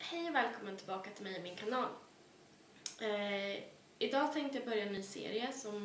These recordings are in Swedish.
Hej och välkommen tillbaka till mig och min kanal. Idag tänkte jag börja en ny serie som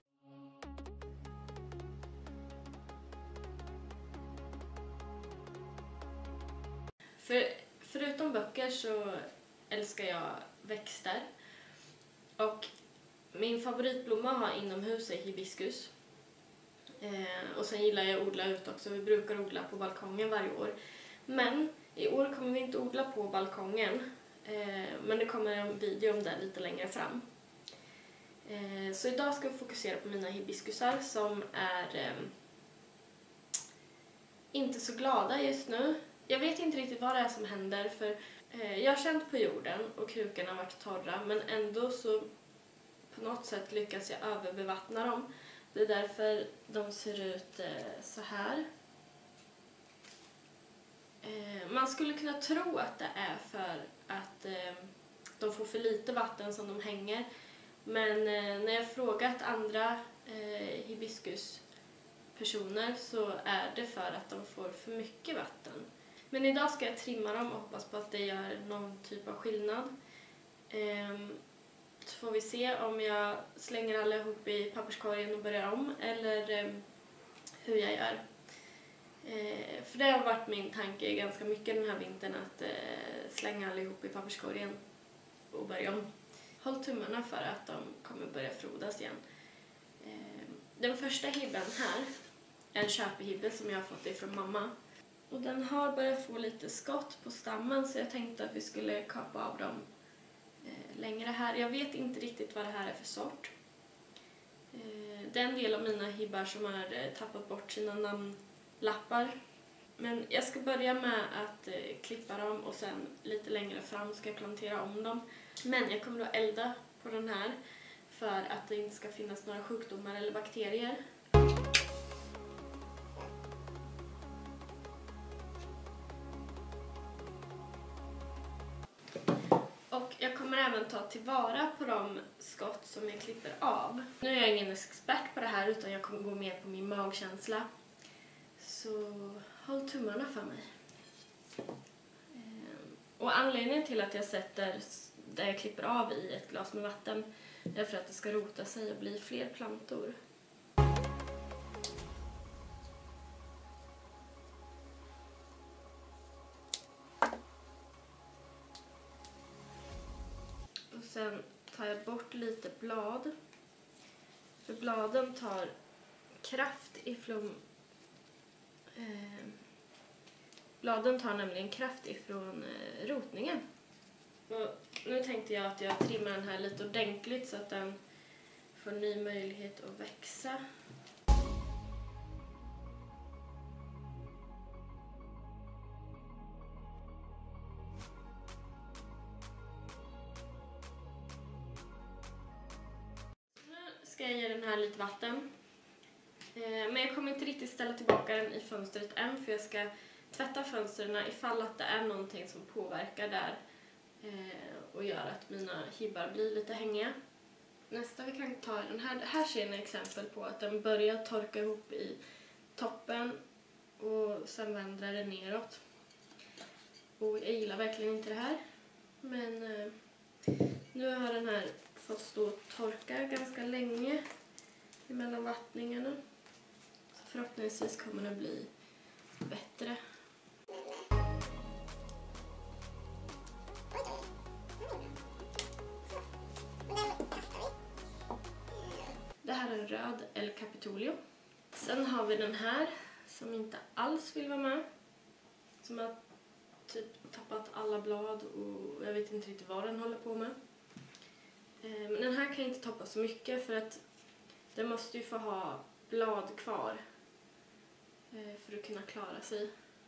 förutom böcker så älskar jag växter. Och min favoritblomma har inomhus är hibiskus. Och sen gillar jag att odla ut också. Vi brukar odla på balkongen varje år. Men i år kommer vi inte odla på balkongen. Men det kommer en video om det lite längre fram. Så idag ska vi fokusera på mina hibiskusar som är inte så glada just nu. Jag vet inte riktigt vad det är som händer, för jag har känt på jorden och krukorna har varit torra, men ändå så på något sätt lyckas jag överbevattna dem. Det är därför de ser ut så här. Man skulle kunna tro att det är för att de får för lite vatten som de hänger. Men när jag frågat andra hibiskuspersoner så är det för att de får för mycket vatten. Men idag ska jag trimma dem och hoppas på att det gör någon typ av skillnad. Så får vi se om jag slänger allihop i papperskorgen och börjar om eller hur jag gör. För det har varit min tanke ganska mycket den här vintern att slänga allihop i papperskorgen och börja om. Håll tummarna för att de kommer börja frodas igen. Den första hibben här är en köpehibbe som jag har fått ifrån mamma. Och den har börjat få lite skott på stammen, så jag tänkte att vi skulle kapa av dem längre här. Jag vet inte riktigt vad det här är för sort. Det är en del av mina hibbar som har tappat bort sina namnlappar. Men jag ska börja med att klippa dem och sen lite längre fram ska jag plantera om dem. Men jag kommer att elda på den här för att det inte ska finnas några sjukdomar eller bakterier. Och jag kommer även ta tillvara på de skott som jag klipper av. Nu är jag ingen expert på det här utan jag kommer gå mer på min magkänsla. Så håll tummarna för mig. Och anledningen till att jag sätter där jag klipper av i ett glas med vatten är för att det ska rota sig och bli fler plantor. Och sen tar jag bort lite blad. För bladen tar kraft ifrån bladen tar nämligen kraft ifrån rotningen. Och nu tänkte jag att jag trimmar den här lite ordentligt så att den får ny möjlighet att växa. Nu ska jag ge den här lite vatten. Men jag kommer inte riktigt ställa tillbaka den i fönstret än, för jag ska tvätta fönstren ifall att det är någonting som påverkar där och gör att mina hibbar blir lite hängiga. Nästa vi kan ta den här. Här ser ni exempel på att den börjar torka ihop i toppen och sen vänder det neråt. Och jag gillar verkligen inte det här. Men nu har den här fått stå och torka ganska länge mellan vattningarna. Så förhoppningsvis kommer det bli bättre. Det här är en röd El Capitolio. Sen har vi den här som inte alls vill vara med. Som har typ tappat alla blad och jag vet inte riktigt vad den håller på med. Men den här kan jag inte toppa så mycket för att den måste ju få ha blad kvar för att kunna klara sig.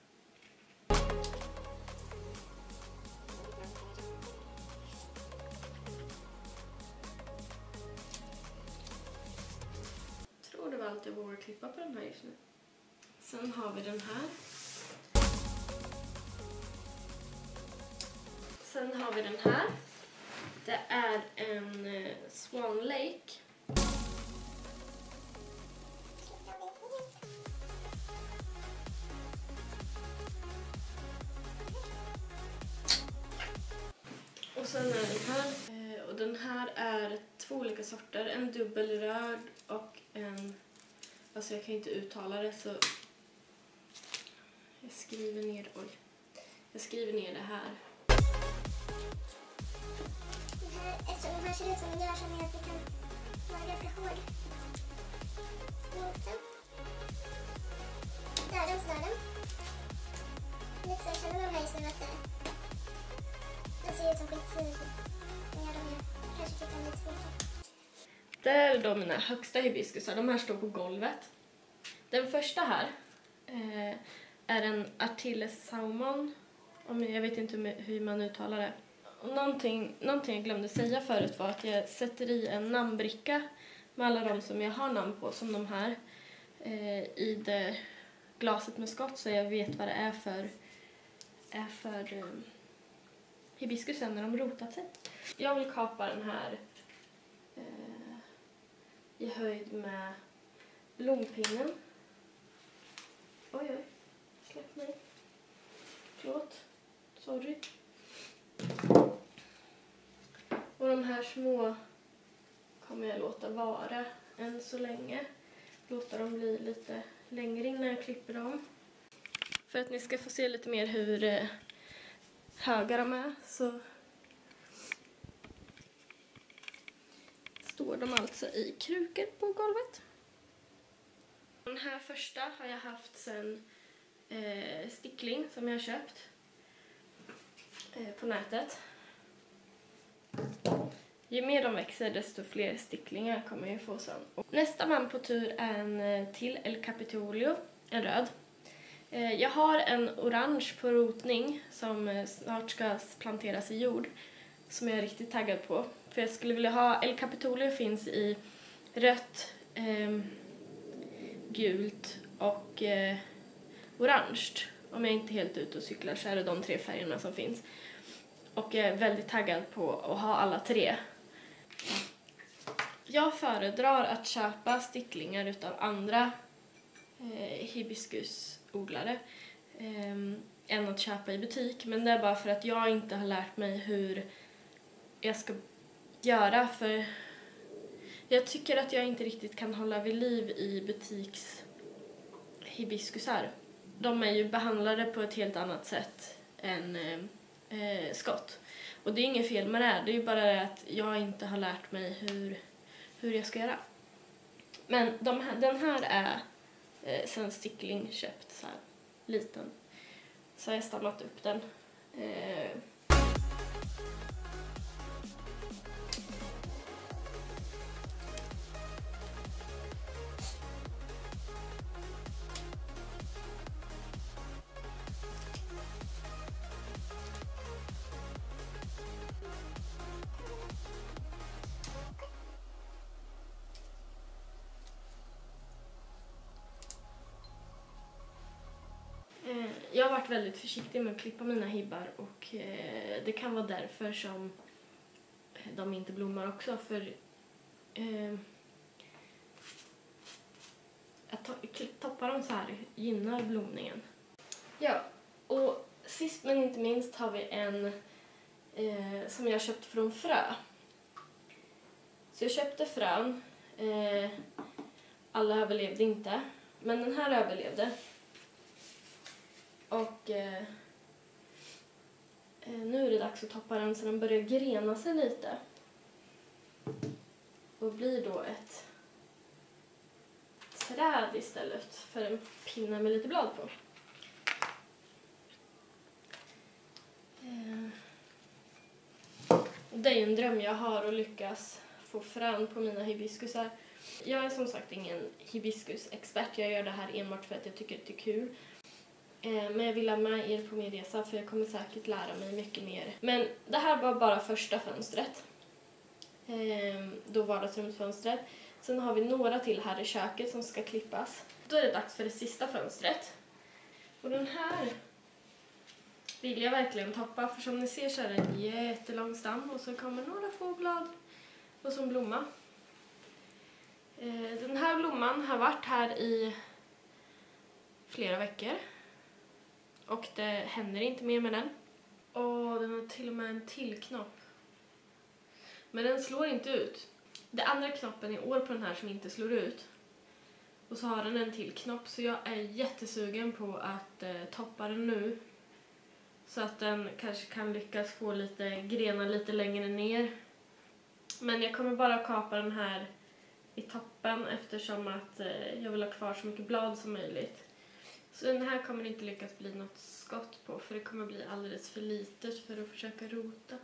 Jag tror det var allt jag vågar klippa på den här just nu. Sen har vi den här. Sen har vi den här. Det är en Swan Lake. Och sen är den här. Och den här är 2 olika sorter. En dubbelröd och en... Alltså jag kan inte uttala det så... Jag skriver ner... Oj. Jag skriver ner det här. Eftersom den här ser ut som den gör så att vi kan vara ganska hård mot den. Där, den sådär den. Lite så jag känner de här just nu att den ser ut som skitsur. Men jag kanske tycker den är lite svårt. Det är då mina högsta hibiskusar. De här står på golvet. Den första här är en Artiles Saumon. Jag vet inte hur man uttalar det. Och någonting jag glömde säga förut var att jag sätter i en namnbricka med alla de som jag har namn på, som de här, i det glaset med skott, så jag vet vad det är för hibiskusen när de rotat sig. Jag vill kapa den här i höjd med blompinnen. Oj, släpp mig. Förlåt. Sorry. Och de här små kommer jag låta vara än så länge. Låta dem bli lite längre innan jag klipper dem. För att ni ska få se lite mer hur höga de är så står de alltså i krukor på golvet. Den här första har jag haft sedan stickling som jag har köpt på nätet. Ju mer de växer desto fler sticklingar kommer jag få sen. Och nästa man på tur är en till El Capitolio, en röd. Jag har en orange på rotning som snart ska planteras i jord som jag är riktigt taggad på. För jag skulle vilja ha, El Capitolio finns i rött, gult och orange. Om jag inte är helt ute och cyklar så är det de 3 färgerna som finns. Och jag är väldigt taggad på att ha alla 3. Jag föredrar att köpa sticklingar utav andra hibiskusodlare än att köpa i butik. Men det är bara för att jag inte har lärt mig hur jag ska göra. För jag tycker att jag inte riktigt kan hålla vid liv i butiks hibiskusar. De är ju behandlade på ett helt annat sätt än skott. Och det är inget fel med det är ju bara det att jag inte har lärt mig hur jag ska göra. Men den här är sen stickling köpt så här liten. Så har jag stannat upp den. Jag har varit väldigt försiktig med att klippa mina hibbar och det kan vara därför som de inte blommar också. För att toppa dem så här gynnar blomningen. Ja, och sist men inte minst har vi en som jag köpt från frö. Så jag köpte frön. Alla överlevde inte, men den här överlevde. Och nu är det dags att toppa den så den börjar grena sig lite. Och blir då ett träd istället för en pinne med lite blad på. Det är en dröm jag har att lyckas få frön på mina hibiskusar. Jag är som sagt ingen hibiskusexpert. Jag gör det här enbart för att jag tycker det är kul. Men jag vill ha med er på min resa för jag kommer säkert lära mig mycket mer. Men det här var bara första fönstret. Då vardagsrumsfönstret. Sen har vi några till här i köket som ska klippas. Då är det dags för det sista fönstret. Och den här vill jag verkligen toppa. För som ni ser så är det en jättelång stam. Och så kommer några få blad och så en blomma. Den här blomman har varit här i flera veckor. Och det händer inte mer med den. Och den har till och med en till knopp. Men den slår inte ut. Det andra knoppen är år på den här som inte slår ut. Och så har den en till knopp, så jag är jättesugen på att toppa den nu. Så att den kanske kan lyckas få lite grenar lite längre ner. Men jag kommer bara kapa den här i toppen eftersom att jag vill ha kvar så mycket blad som möjligt. Så den här kommer inte lyckas bli något skott på, för det kommer bli alldeles för litet för att försöka rota.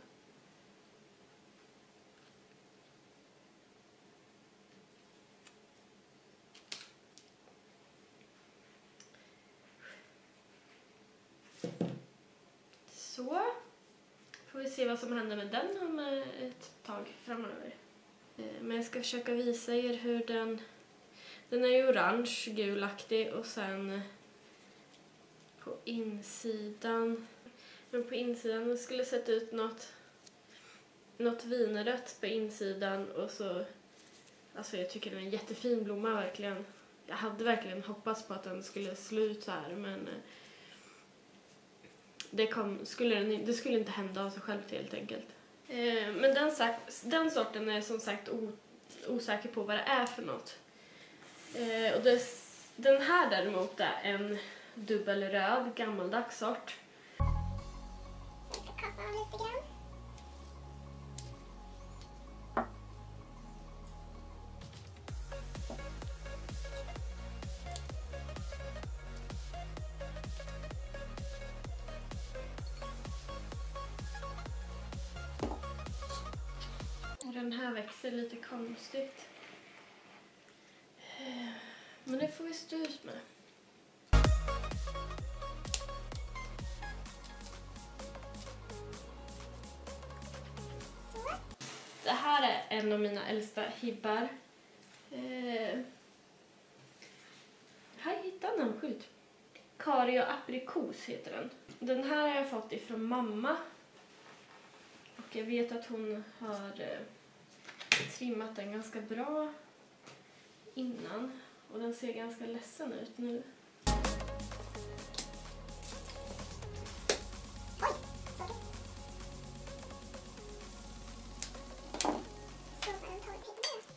Så får vi se vad som händer med den om ett tag framöver. Men jag ska försöka visa er hur den är ju orange, gulaktig, och sen på insidan. Men på insidan skulle sett ut något vinrött på insidan, och så, alltså jag tycker den är en jättefin blomma verkligen. Jag hade verkligen hoppats på att den skulle slå ut så här, men det skulle inte hända av sig självt helt enkelt. Men den sorten är som sagt osäker på vad det är för något. Och den här däremot är en dubbelröd gammaldags sort. Jag ska kapa av lite grann. Den här växer lite konstigt. Men det får vi stå ut med. Så. Det här är en av mina äldsta hibbar. Här hittade den, skjut. Kari och aprikos heter den. Den här har jag fått ifrån mamma. Och jag vet att hon har trimmat den ganska bra innan. Och den ser ganska ledsen ut nu. Oj, sorry. Så har den tagit lite mer.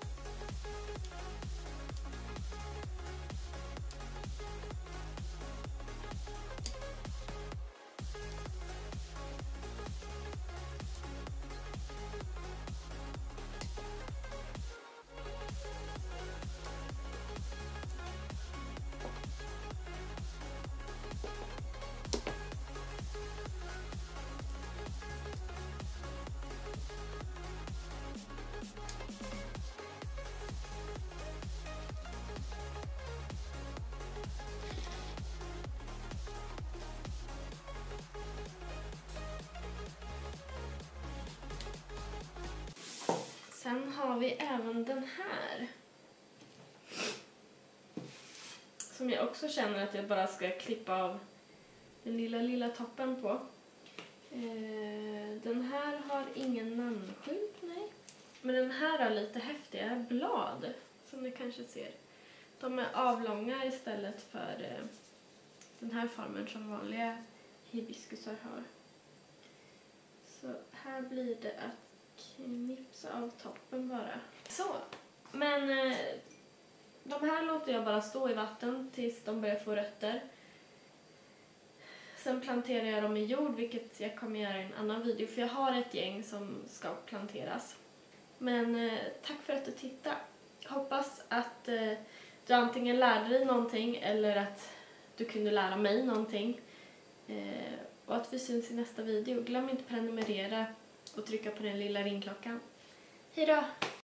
Sen har vi även den här. Som jag också känner att jag bara ska klippa av den lilla toppen på. Den här har ingen namnskylt, nej. Men den här har lite häftiga blad, som ni kanske ser. De är avlånga istället för den här formen som vanliga hibiskusar har. Så här blir det att knipsa av toppen bara. Så, men de här låter jag bara stå i vatten tills de börjar få rötter. Sen planterar jag dem i jord, vilket jag kommer göra i en annan video, för jag har ett gäng som ska planteras. Men tack för att du tittade. Hoppas att du antingen lärde dig någonting eller att du kunde lära mig någonting. Och att vi syns i nästa video. Glöm inte att prenumerera och trycka på den lilla ringklockan. Hej då!